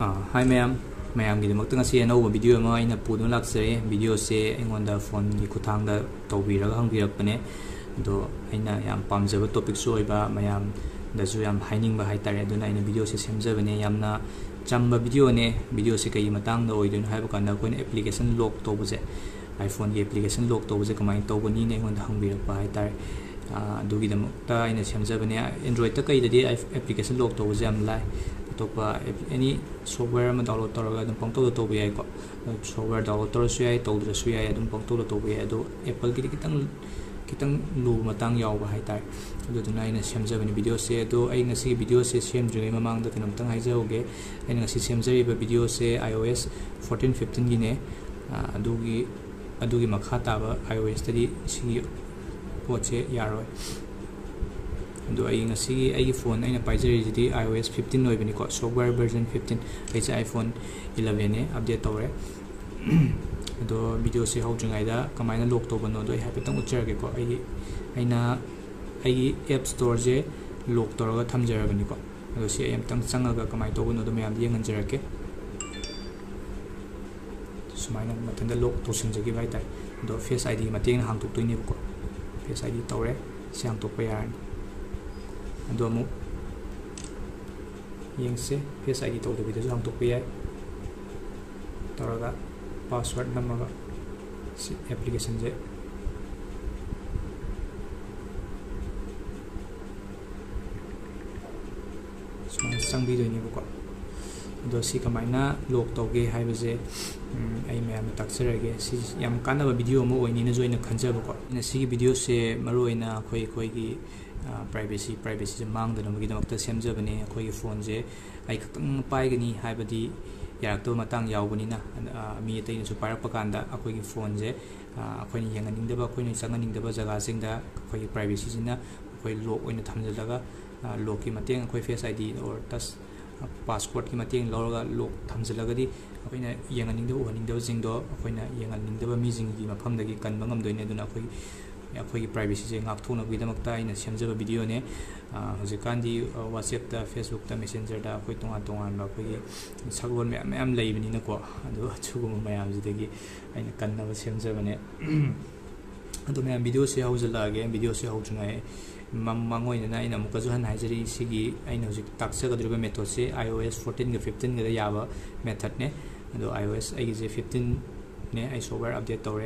Hi ma'am, ma'am की दमक तंग से अनौब वीडियो में अइना पुदुन लाक्सरे वीडियो से अइंगोंदा फोन की खुथांगदा तौबीरगा हंगिरकपने दो अइना याम पामजब टॉपिक सो ओइबा मयाम दसु याम हाइनिंगबा हाइतारे अदुना अइना वीडियो से सेमजबने यामना चंबा वीडियो ने वीडियो से कई मतंगदा ओइदुन हाइबा कांदा कोइन एप्लीकेशन लॉक तौबजे iPhone की एप्लीकेशन लॉक तौबजे कमाइन तौबनी ने अइंगोंदा हंगिरकपा हाइतारे दुगी दमकता अइना सेमजबने एंड्रॉइड त कई ददी एप्लीकेशन लॉक तौबजे याम लाइ अतोपा एनी सॉफ्टवेयर में डाउनलोड तौरगा अदुम पंक्तौदा तौबा याइ को सॉफ्टवेयर डाउनलोड तौरसु याइ तौद्रसु याइ अदुम पंक्तौदा तौबा याइ अदो एप्पल की kitang lu matang yaw hai tai adu duna ina semjabani video se ado ai ngasi video se semjri mamang da tinam tang haijaoge ai ngasi semjari ba video se iOS 14 15 gi ne adugi makha ta ba iOS tadi si poche yaroi ado ai ngasi ai phone aina paijari jidi iOS 15 noi bani ko software version 15 ai iPhone 11 ne update tawre do video se hau jungai da kamaina log to bano do happy tang ucher ge ko ai app store je log to ga thamjara bani ko do se am tang changa ga kamai to bano do myam yeng anjara ke sumaina mathan da log to sin jagi bai tai do face id mateng hang tok toini ko face id tawre se hang tok pa yar do mu yeng se face id to do video hang tok pa yai taraga password namaga application je sang video ni ko do si kamaina log toge haiba je ai me taksarage si yam kana ba video mo oini na joina khanja ko na si video se maroina khoi gi privacy je mang da namagi damakta semja bane khoi gi phone je ai khatang pai gani haiba di yarak to matang yaubani na mi tai na su parak pakanda akoi gi phone je akoi ni yanganing deba akoi ni changaning deba jaga singda akoi privacy jina akoi lock oina thamjalaga lock ki mateng akoi face id or tas passport ki mateng lorga lock thamjalaga di akoi na yanganing deba uhaning deba jingdo akoi na yanganing deba mi jing gi mafam dagi kanba ngam doine duna akoi gi privacy je ngak thona gi damakta ina semjaba video ne hojikandi WhatsApp ta Facebook ta Messenger da akoi tongan ba akoi sagwon ma'am leibani na ko ado chugum mayam jidagi aina kanna ba semjaba ne ado ma'am video se haujala ge video se haujungai mangoi na ina mukazu han haijari sigi aina hojik taksa ga driba method se iOS 14 ga 15 ga yaba method ne ado iOS ai ge 15 ne ai software update tore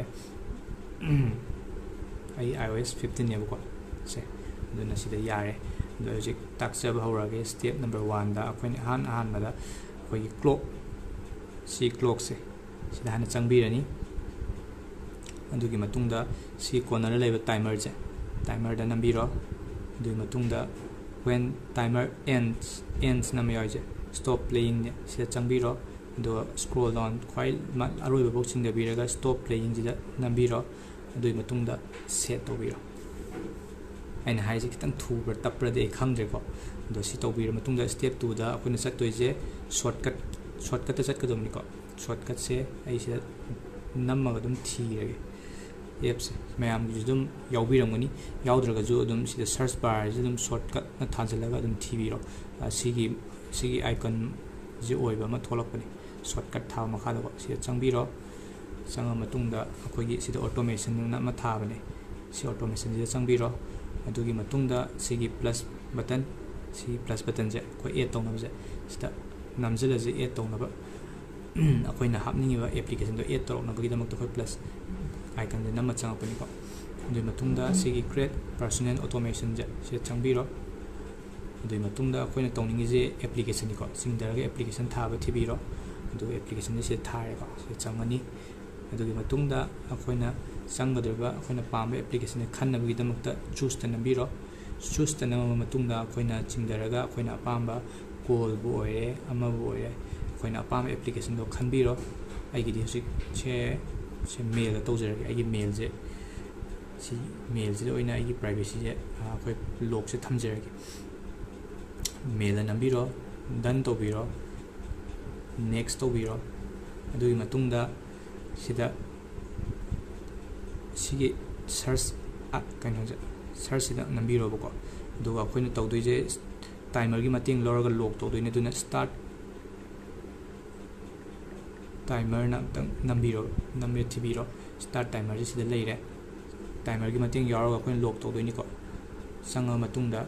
ai iOS 15 ne ko se duna sida yare do hojik taksa ba hawrage step number 1 da akoi han mada akoi clock si clock se sida han changbirani adugi matungda si corner la leba timer da nambiro adugi matungda when timer ends namyo je stop playing ne sida changbiro do scroll down khwai aroi ba boxing da biraga stop playing jida nambiro adugi matungda set tobiro aina haiji kitang thuber tapra de khangre ko do si tobir matungda step 2 da akuna chattoi je shortcut ta chat kadom ni ko shortcut se ai sida namma ga dum thire apps mayam gi dum yawbirangani yawdraga jo dum sida search bar je dum shortcut na thajalaga dum thibiro sigi icon je oiba ma tholakpani shortcut tha makha da ko sida changbiro changa matungda akoi gi sida automation na ma thabane si automation je changbiro adugi matungda sigi plus button je ko add tawna je sta namjala je add tawna ba akoi na hapningi ba application do add tawna ba gi damak to plus icon de namma chang pani ko adugi matungda sigi create personal automation je se changbiro adugi matungda akoi na tawningi je application ni ko singdara application thaba thibiro adu application se thare ko se changani adugi matungda akoi na sangadreba akoina pambe application khanna bi damakta choose ta nambiro choose ta nama matungda akoina chingdaraga akoina pamba call bu oire ama bu oire akoina pambe application do khanbiro aigi di husik che mail da tawjaragi aigi mail je oina aigi privacy je akoi lock se thamjaragi mail da nambiro done tobiro next tobiro adugi matungda sida sigi search search da nambiro bako duga akoina tawdoi je timer gi mateng lorga lock tawdoi ne duna start ꯇꯥꯏꯃꯔꯅ ꯑꯝꯇꯪ ꯅꯝꯕꯤꯔꯣ ꯊꯤꯕꯤꯔꯣ start ꯇꯥꯏꯃꯔꯁꯦ ꯁꯤꯗ ꯂꯩꯔꯦ ꯇꯥꯏꯃꯔꯒꯤ ꯃꯇꯦꯡ ꯌꯥꯎꯔꯒ ꯑꯩꯈꯣꯏꯅ ꯂꯣꯛ ꯇꯧꯗꯣꯏꯅꯤꯀꯣ ꯆꯪꯉꯕ ꯃꯇꯨꯡꯗ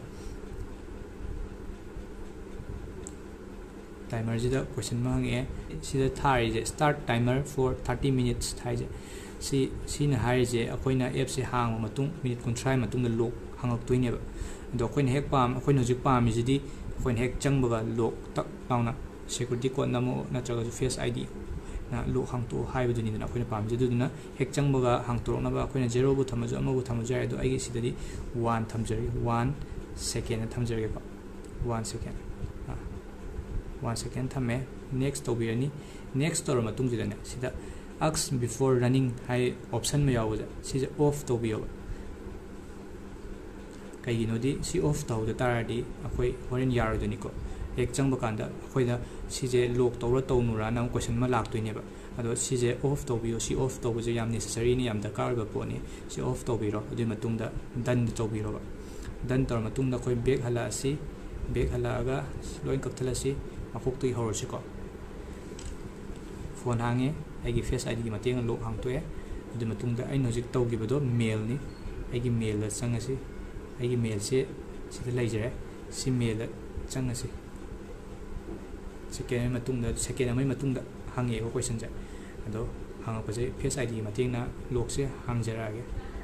ꯇꯥꯏꯃꯔꯁꯤꯗ ꯀꯣꯏꯁꯟ ꯑꯃ ꯍꯪꯉꯛꯑꯦ ꯁꯤꯗ ꯊꯥꯔꯤꯁꯦ ꯁ꯭ꯇꯥꯔꯠ ꯇꯥꯏꯃꯔ ꯐꯣꯔ 30 minutes ꯊꯥꯏꯁꯦ ꯁꯤꯅ ꯍꯥꯏꯔꯤꯁꯦ ꯑꯩꯈꯣꯏꯅ ꯑꯦꯞꯁꯦ ꯍꯥꯡꯕ ꯃꯇꯨꯡ ꯃꯤꯅꯤꯠ 30 ꯃꯇꯨꯡꯗ ꯂꯣꯛ ꯍꯪꯉꯛꯇꯣꯏꯅꯦꯕ ꯑꯗꯣ ꯑꯩꯈꯣꯏꯅ ꯍꯧꯖꯤꯛ ꯄꯥꯝꯃꯤꯁꯤꯗꯤ ꯑꯩꯈꯣꯏꯅ ꯍꯦꯛ ꯆꯪꯕꯒ ꯂꯣꯛ ꯇꯛ ꯂꯥꯎꯅ ꯁꯦꯀ꯭ꯌꯨꯔꯤꯇꯤ ꯀꯣꯗ ꯅꯝꯃꯣ ꯅꯠꯇ꯭ꯔꯒꯁꯨ ꯐꯦꯁ ID ꯅ ꯂꯣꯛ ꯍꯥꯡꯇꯣꯛꯑꯣ ꯍꯥꯏꯕꯗꯨꯅꯤꯗꯅ ꯑꯩꯈꯣꯏꯅ ꯄꯥꯝꯃꯤꯁꯦ ꯑꯗꯨꯗꯨꯅ ꯍꯦꯛ ꯆꯪꯕꯒ ꯍꯥꯡꯇꯣꯔꯛꯅꯕ ꯑꯩꯈꯣꯏꯅ 0ꯕꯨ ꯊꯝꯃꯁꯨ ꯑꯃꯕꯨ ꯊꯝꯃꯁꯨ ꯌꯥꯏ ꯑꯗꯣ ꯑꯩꯒꯤ ꯁꯤꯗꯗꯤ 1 ꯊꯝꯖꯔꯒꯦ 1 second ꯊꯝꯖꯔꯒꯦꯀꯣ 1 second 1 second ꯊꯝꯃꯦ next ꯇꯧꯕꯤꯔꯅꯤ next ꯇꯧꯔ ꯃꯇꯨꯡꯁꯤꯗꯅꯦ ꯁꯤꯗ ask before running ꯍꯥꯏ ꯑꯣꯞꯁꯟ ꯑꯃ ꯌꯥꯎꯕꯁꯦ ꯁꯤꯁꯦ ꯑꯣꯐ ꯇꯧꯕꯤꯌꯣꯕ ꯀꯩꯒꯤꯅꯣꯗꯤ ꯁꯤ ꯑꯣꯐ ꯇꯧꯗ ꯇꯥꯔꯗꯤ ꯑꯩꯈꯣꯏ ꯍꯣꯔꯦꯟ ꯌꯥꯔꯣꯏꯗꯣꯏꯅꯤꯀꯣ ꯍꯦꯛ ꯆꯪꯕ ꯀꯥꯟꯗ ꯑꯩꯈꯣꯏꯗ ꯁꯤꯁꯦ ꯂꯣꯛ ꯇꯧꯔ ꯇꯧꯅꯨꯔꯥꯅ ꯑꯃꯨꯛ ꯀꯣꯏꯁꯟ ꯑꯃ ꯂꯥꯛꯇꯣꯏꯅꯦꯕ ꯑꯗꯣ ꯁꯤꯁꯦ ꯑꯣꯐ ꯇꯧꯕꯤꯌꯣ ꯁꯤ ꯑꯣꯐ ꯇꯧꯕꯁꯦ ꯌꯥꯝ ꯅꯦꯁꯦꯁꯔꯤꯅꯤ ꯌꯥꯝ ꯗꯔꯀꯥꯔ ꯑꯣꯏꯕ ꯄꯣꯠꯅꯤ ꯁꯤ ꯑꯣꯐ ꯇꯧꯕꯤꯔꯣ ꯑꯗꯨꯒꯤ ꯃꯇꯨꯡꯗ ꯗꯟ ꯇꯧꯕꯤꯔꯣꯕ ꯗꯟ ꯇꯧꯔ ꯃꯇꯨꯡꯗ ꯑꯩꯈꯣꯏ ꯕꯦꯛ ꯍꯜꯂꯛꯑꯁꯤ ꯕꯦꯛ ꯍꯜꯂꯛꯑꯒ ꯂꯣꯏ ꯀꯛꯊꯠꯂꯁꯤ ꯃꯀꯣꯛꯇꯒꯤ ꯍꯧꯔꯁꯤꯀꯣ ꯐꯣꯟ ꯍꯥꯡꯉꯦ ꯑꯩꯒꯤ ꯐꯦꯁ IDꯒꯤ ꯃꯇꯦꯡꯅ ꯂꯣꯛ ꯍꯥꯡꯇꯣꯛꯑꯦ ꯑꯗꯨ ꯃꯇꯨꯡꯗ ꯑꯩꯅ ꯍꯧꯖꯤꯛ ꯇꯧꯈꯤꯕꯗꯣ ꯃꯦꯜꯅꯤ ꯑꯩꯒꯤ ꯃꯦꯜꯗ ꯆꯪꯉꯁꯤ ꯑꯩꯒꯤ ꯃꯦꯜꯁꯦ ꯁꯤꯗ ꯂꯩꯖꯔꯦ ꯁꯤ ꯃꯦꯜꯗ ꯆꯪꯉꯁꯤ ꯁꯦꯀꯦꯟ ꯑꯃꯒꯤ ꯃꯇꯨꯡꯗ ꯍꯪꯉꯦꯕ ꯀꯣꯏꯁꯟꯁꯦ ꯑꯗꯣ ꯍꯪꯉꯛꯄꯁꯦ ꯐꯦꯁ IDꯒꯤ ꯃꯇꯦꯡꯅ ꯂꯣꯛꯁꯦ ꯍꯥꯡꯖꯔꯛꯑꯒꯦ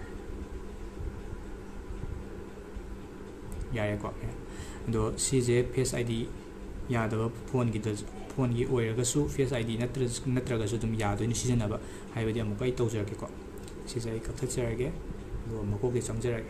ꯌꯥꯔꯦꯀꯣ ꯑꯗꯣ ꯁꯤꯁꯦ ꯐꯦꯁ ID ꯌꯥꯗꯕ ꯐꯣꯟꯒꯤ ꯑꯣꯏꯔꯒꯁꯨ ꯐꯦꯁ ID ꯅꯠꯇ꯭ꯔꯒꯁꯨ ꯑꯗꯨꯝ ꯌꯥꯗꯣꯏꯅꯤ ꯁꯤꯖꯤꯟꯅꯕ ꯍꯥꯏꯕꯗꯤ ꯑꯃꯨꯛꯀ ꯑꯩ ꯇꯧꯖꯔꯒꯦꯀꯣ ꯁꯤꯁꯦ ꯑꯩ ꯀꯛꯊꯠꯆꯔꯒꯦ ꯑꯗꯨꯒ ꯃꯀꯣꯛꯇ ꯆꯪꯖꯔꯒꯦ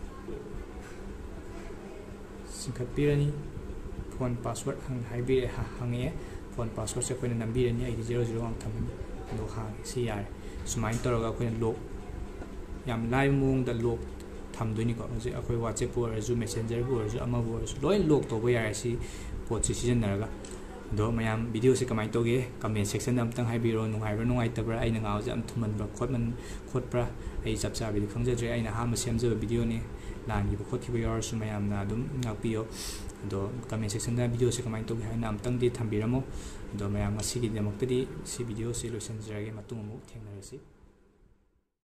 ꯆꯤꯡꯈꯠꯄꯤꯔꯅꯤ ꯐꯣꯟ ꯄꯥꯁꯋꯥꯔꯗ ꯍꯪꯉꯛꯑꯦ ꯐꯣꯟ ꯄꯥꯁꯋꯥꯔꯗꯁꯦ ꯑꯩꯈꯣꯏꯅ ꯅꯝꯕꯤꯔꯅꯤ ꯑꯩꯗꯤ 00 ꯊꯝꯃꯅꯤ ꯑꯗꯣ ꯍꯥꯡꯉꯦ ꯁꯤ ꯌꯥꯔꯦ ꯁꯨꯃꯥꯏꯅ ꯇꯧꯔꯒ ꯑꯩꯈꯣꯏꯅ ꯂꯣꯛ ꯌꯥꯝ ꯂꯥꯏꯕ ꯃꯑꯣꯡꯗ ꯂꯣꯛ ꯊꯝꯗꯣꯏꯅꯤꯀꯣ ꯍꯧꯖꯤꯛ ꯑꯩꯈꯣꯏ WhatsApp ꯑꯣꯏꯔꯁꯨ ꯃꯦꯁꯦꯟꯖꯔꯕꯨ ꯑꯣꯏꯔꯁꯨ ꯑꯃꯕꯨ ꯑꯣꯏꯔꯁꯨ ꯂꯣꯏ ꯂꯣꯛ ꯇꯧꯕ ꯌꯥꯔꯦ ꯁꯤ ꯄꯣꯠꯁꯤ ꯁꯤꯖꯤꯟꯅꯔꯒ ꯑꯗꯣ ꯃꯌꯥꯝ ꯚꯤꯗꯤꯑꯣꯁꯦ ꯀꯃꯥꯏꯅ ꯇꯧꯒꯦ ꯀꯃꯦꯟ ꯁꯦꯛꯁꯟꯗ ꯑꯝꯇꯪ ꯍꯥꯏꯕꯤꯔꯣ ꯅꯨꯡꯉꯥꯏꯕ꯭ꯔꯥ ꯅꯨꯡꯉꯥꯏꯇꯕ꯭ꯔꯥ ꯑꯩꯅ ꯉꯥꯡꯕꯁꯦ ꯌꯥꯝ ꯊꯨꯃꯟꯕ꯭ꯔꯥ ꯈꯣꯠꯄ꯭ꯔꯥ ꯑꯩ ꯆꯞ ꯆꯥꯕꯤꯗꯤ ꯈꯪꯖꯗ꯭ꯔꯦ ꯑꯩꯅ ꯑꯍꯥꯟꯕ ꯁꯦꯝꯖꯕ ꯚꯤꯗꯤꯑꯣꯅꯤ ꯂꯥꯟꯈꯤꯕ ꯈꯣꯠꯈꯤꯕ ꯌꯥꯎꯔꯁꯨ ꯃꯌꯥꯝꯅ ꯑꯗꯨꯝ ꯉꯥꯛꯄꯤꯌꯣ ꯑꯗꯣ ꯀꯃꯦꯟ ꯁꯦꯛꯁꯟꯗ ꯚꯤꯗꯤꯑꯣꯁꯦ ꯀꯃꯥꯏꯅ ꯇꯧꯒꯦ ꯍꯥꯏꯅ ꯑꯝꯇꯪꯗꯤ ꯊꯝꯕꯤꯔꯝꯃꯣ ꯑꯗꯣ ꯃꯌꯥꯝ ꯉꯁꯤꯒꯤꯗꯃꯛꯇꯗꯤ ꯁꯤ ꯚꯤꯗꯤꯑꯣꯁꯤ ꯂꯣꯏꯁꯤꯟꯖꯔꯒꯦ ꯃꯇꯨꯡ ꯑꯃꯨꯛ ꯊꯦꯡꯅꯔꯁꯤ